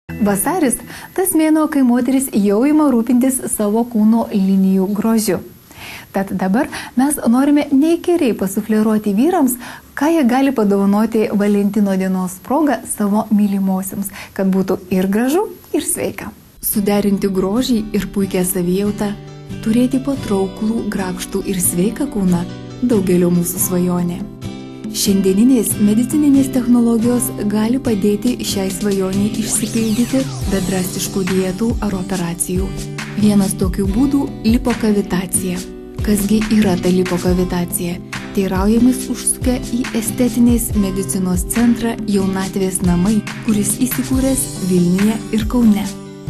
Vasaris – tas mėnuo, kai moteris jau ima rūpintis savo kūno linijų grožiu. Tad dabar mes norime neįkyriai pasufleruoti vyrams, ką jie gali padovanoti Valentino dienos proga savo mylimosiams, kad būtų ir gražu, ir sveika. Suderinti grožį ir puikią savijautą, turėti patrauklų, grakštų ir sveiką kūną – daugelio mūsų svajonė. Šiandieninės medicininės technologijos gali padėti šiai svajoniai išsipildyti be drastiškų dietų ar operacijų. Vienas tokių būdų – lipokavitacija. Kasgi yra ta lipokavitacija? Teiraujamės užsukę į estetinės medicinos centrą Jaunatvės namai, kuris įsikūręs Vilniuje ir Kaune.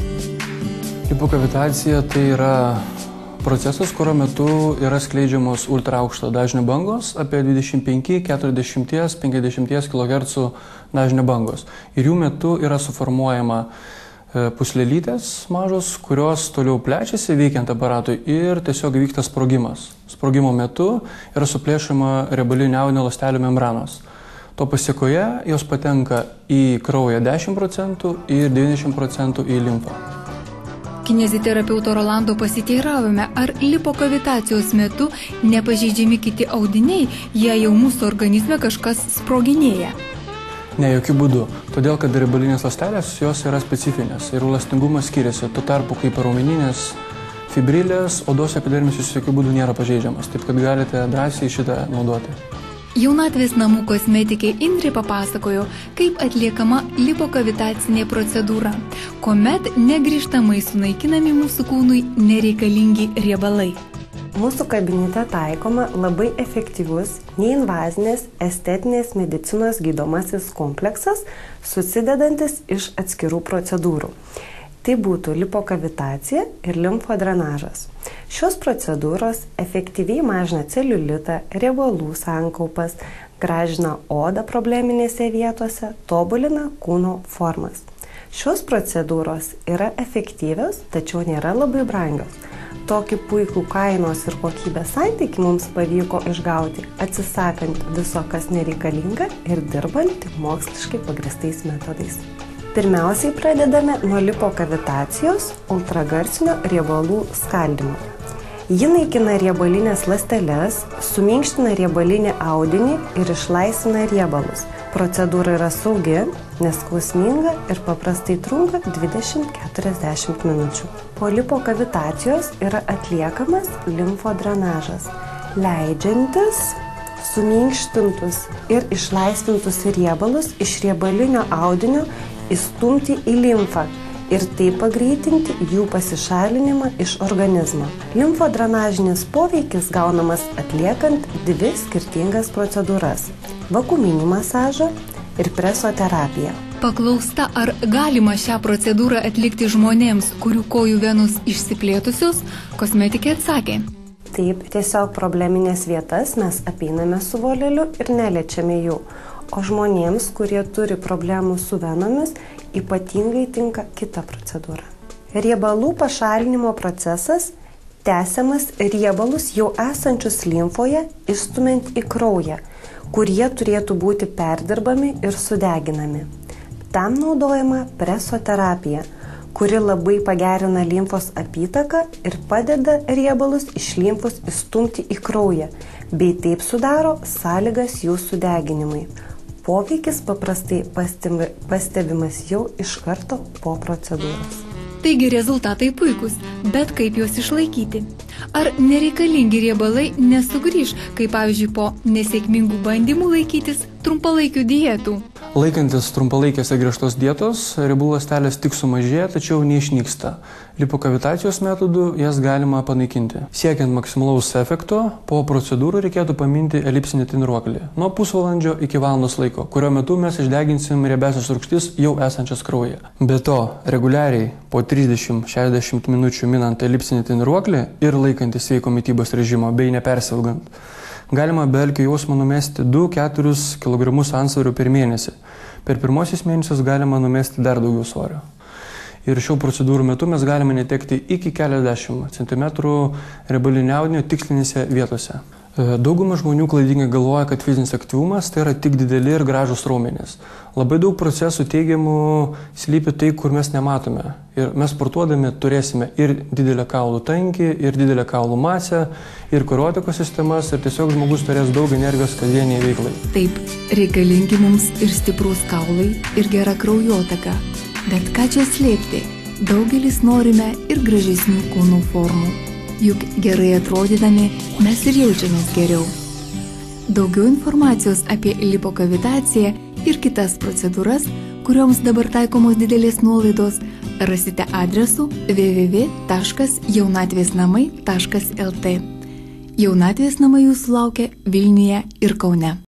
Lipokavitacija tai yra procesas, kurio metu yra skleidžiamos ultraaukšto dažnio bangos, apie 25, 40, 50 kHz dažnio bangos. Ir jų metu yra suformuojama puslelytės mažos, kurios toliau plečiasi veikiant aparatui ir tiesiog vyksta sprogimas. Sprogimo metu yra suplėšama riebalinio audinio ląstelių membranos. To pasiekoje jos patenka į kraują 10% ir 90% į limfą. Kineziterapeuto Rolando pasiteiravome, ar lipokavitacijos metu nepažeidžiami kiti audiniai, jei jau mūsų organizme kažkas sproginėja. Ne, jokių būdų. Todėl, kad riebalinės ląstelės jos yra specifinės ir elastingumas skiriasi. Tuo tarpu, kaip raumeninės fibrilės, odos epidermis jokių būdų nėra pažeidžiamas. Taip, kad galite drąsiai šitą naudoti. Jaunatvės namų kosmetikė Indrė papasakojo, kaip atliekama lipokavitacinė procedūra, kuomet negrįžtamai sunaikinami mūsų kūnui nereikalingi riebalai. Mūsų kabinete taikoma labai efektyvus, neinvazinės estetinės medicinos gydomasis kompleksas, susidedantis iš atskirų procedūrų. Tai būtų lipokavitacija ir limfodrenažas. Šios procedūros efektyviai mažina celiulitą, riebalų sankaupas, gražina odą probleminėse vietose, tobulina kūno formas. Šios procedūros yra efektyvios, tačiau nėra labai brangios. Tokį puikų kainos ir kokybės santykį mums pavyko išgauti, atsisakant viso, kas nereikalinga ir dirbant tik moksliškai pagrįstais metodais. Pirmiausiai pradedame nuo lipokavitacijos ultragarsinio riebalų skaldymo. Ji naikina riebalinės ląsteles, suminkština riebalinį audinį ir išlaisvina riebalus. Procedūra yra saugi, neskausminga ir paprastai trunka 20–40 minučių. Po lipokavitacijos yra atliekamas limfodrenažas, leidžiantis suminkštintus ir išlaisvintus riebalus iš riebalinio audinio įstumti į limfą ir taip pagreitinti jų pasišalinimą iš organizmo. Limfodrenažinis poveikis gaunamas atliekant dvi skirtingas procedūras – vakuuminį masažą ir presoterapiją. Paklausta, ar galima šią procedūrą atlikti žmonėms, kurių kojų venos išsiplėtusios, kosmetikė atsakė. Taip, tiesiog probleminės vietas mes apeiname su voleliu ir neliečiame jų. O žmonėms, kurie turi problemų su venomis, ypatingai tinka kita procedūra. Riebalų pašalinimo procesas tęsiamas riebalus jau esančius limfoje išstumiant į kraują, kurie turėtų būti perdirbami ir sudeginami. Tam naudojama presoterapija, kuri labai pagerina limfos apytaką ir padeda riebalus iš limfos įstumti į kraują, bei taip sudaro sąlygas jų sudeginimui. Poveikis paprastai pastebimas jau iš karto po procedūros. Taigi rezultatai puikūs, bet kaip juos išlaikyti? Ar nereikalingi riebalai nesugrįž, kaip pavyzdžiui po nesėkmingų bandymų laikytis trumpalaikių dietų? Laikantis trumpalaikės ir griežtos dietos, riebalų ląstelės tik sumažėja, tačiau neišnyksta. Lipokavitacijos metodu jas galima panaikinti. Siekiant maksimalaus efekto, po procedūrų reikėtų paminti elipsinį treniruoklį nuo pusvalandžio iki valandos laiko, kurio metu mes išdeginsim riebiąsias rūgštis jau esančias kraujyje. Be to, reguliariai po 30–60 minučių minant elipsinį treniruoklį ir laikantis sveiko mitybos režimo bei nepersivalgant, galima be alkio jausmo numesti 2–4 kg antsvorio per mėnesį. Per pirmosius mėnesius galima numesti dar daugiau svorio. Ir šių procedūrų metu mes galime netekti iki keliasdešimt centimetrų riebalinio audinio tikslinėse vietose. Dauguma žmonių klaidingai galvoja, kad fizinis aktyvumas tai yra tik dideli ir gražus raumenys. Labai daug procesų teigiamų slypi tai, kur mes nematome. Ir mes sportuodami turėsime ir didelę kaulų tankį, ir didelę kaulų masę, ir kraujotakos sistemas, ir tiesiog žmogus turės daug energijos kasdieniai veiklai. Taip, reikalingi mums ir stiprūs kaulai, ir gera kraujotaka. Bet ką čia slėpti? Daugelis norime ir gražesnių kūnų formų. Juk gerai atrodydami mes ir jaučiamės geriau. Daugiau informacijos apie lipokavitaciją ir kitas procedūras, kurioms dabar taikomos didelės nuolaidos, rasite adresu www.jaunatvėsnamai.lt. Jaunatvės namai jūsų laukia Vilniuje ir Kaune.